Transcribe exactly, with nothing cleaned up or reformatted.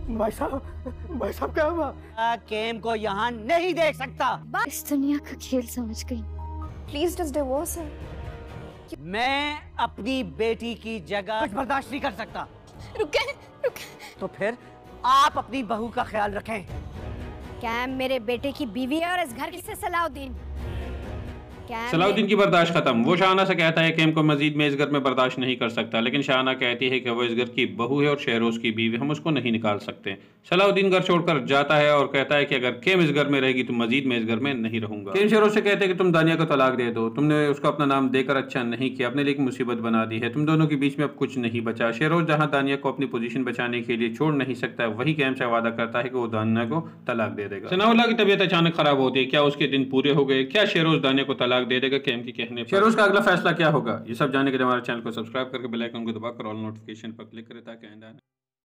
भाई साहब, भाई साहब क्या हुआ? केम को यहाँ नहीं देख सकता। इस दुनिया का खेल समझ गई। Please just divorce her. मैं अपनी बेटी की जगह बर्दाश्त नहीं कर सकता। रुके, रुके। तो फिर आप अपनी बहू का ख्याल रखें। कैम मेरे बेटे की बीवी है और इस घर से सलाउद्दीन। सलाउद्दीन की बर्दाश्त खत्म। वो शाहाना से कहता है केम को मजीद में इस घर में बर्दाश्त नहीं कर सकता, लेकिन शाहाना कहती है कि वो इस घर की बहू है और शहरोज की बीवी, हम उसको नहीं निकाल सकते। सलाउद्दीन घर छोड़कर जाता है और कहता है कि अगर केम इस घर में रहेगी तो मजीद में इस घर में नहीं रहूंगा। केम शहरोज से कहते हैं कि तुम दानिया को तलाक दे दो, तुमने उसको अपना नाम देकर अच्छा नहीं किया, अपने लिए एक मुसीबत बना दी है, तुम दोनों के बीच में अब कुछ नहीं बचा। शहरोज जहाँ दानिया को अपनी पोजीशन बचाने के लिए छोड़ नहीं सकता, वही केम से वादा करता है कि वो दानिया को तलाक दे देगा। सनाउल्लाह की तबीयत अचानक खराब होती है। क्या उसके दिन पूरे हो गए? क्या शहरोज दानिया को तलाक दे देगा केम की कहने पर? शहरोज का अगला फैसला क्या होगा, ये सब जानने के लिए हमारे चैनल को सब्सक्राइब करके बेल आइकन को दबाकर ऑल नोटिफिकेशन पर क्लिक करें ताकि